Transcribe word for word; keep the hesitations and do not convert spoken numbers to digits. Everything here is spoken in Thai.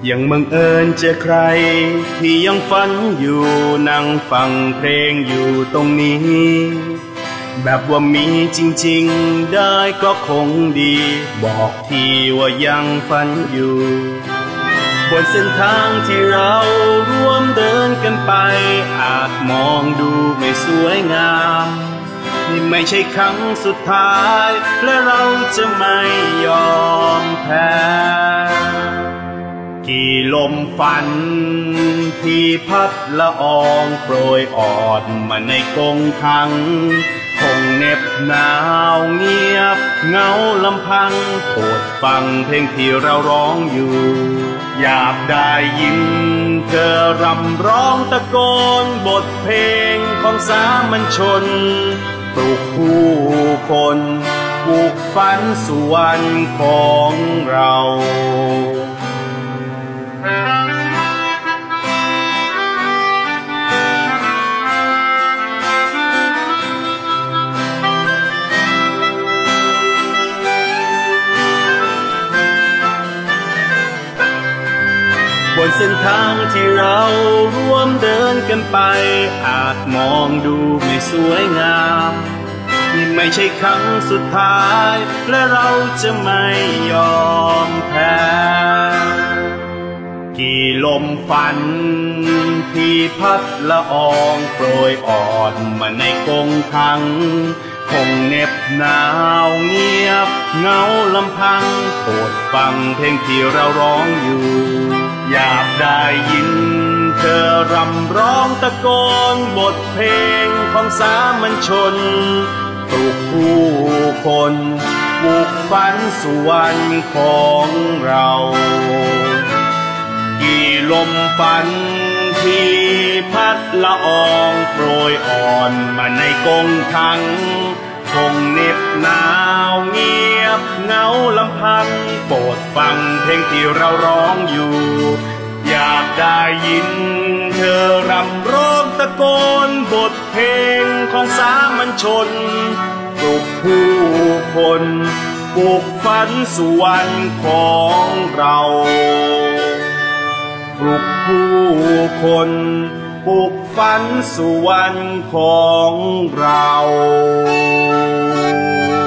ยังบังเอิญเจอใครที่ยังฝันอยู่นั่งฟังเพลงอยู่ตรงนี้แบบว่ามีจริงๆได้ก็คงดีบอกทีว่ายังฝันอยู่บนเส้นทางที่เราร่วมเดินกันไปอาจมองดูไม่สวยงามนี่ไม่ใช่ครั้งสุดท้ายและเราจะไม่ยอมแพ้กี่ลมฝันที่พัดละอองโปรยออดมาในกรงขังคงเหน็บหนาวเงียบเงาลำพังโปรดฟังเพลงที่เราร้องอยู่อยากได้ยินเธอรำร้องตะโกนบทเพลงของสามัญชนปลุกผู้คนปลุกฝันสู่วันของเราบนเส้นทางที่เราร่วมเดินกันไปอาจมองดูไม่สวยงามนี่ไม่ใช่ครั้งสุดท้ายและเราจะไม่ยอมแพ้กี่ลมฝันที่พัดละอองโปรยออดมาในกรงขังคงเหน็บหนาวเงียบเงาลำพังโปรดฟังเพลงที่เราร้องอยู่อยากได้ยินเธอรำร้องตะโกนบทเพลงของสามัญชนปลุกผู้คนปลุกฝันสู่วันของเรากี่ลมฝันที่พัดละอองโปรยอ่อนมาในกรงขังคงเหน็บหนาวเงียบเงาลำพังโปรดฟังเพลงที่เราร้องอยู่อยากได้ยินเธอรำร้องตะโกนบทเพลงของสามัญชนปลุกผู้คนปลุกฝันสู่วันของเราปลุกผู้คนปลุกฝันสู่วันของเรา